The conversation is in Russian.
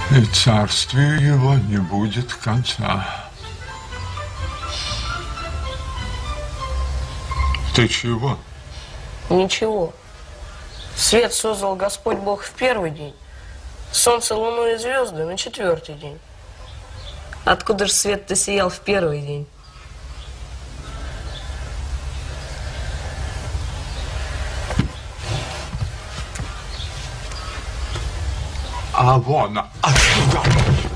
и царствию его не будет конца. Ты чего? Ничего. Свет создал Господь Бог в первый день, солнце, луну и звезды на четвертый день. Откуда же свет-то сиял в первый день? А вон, отсюда!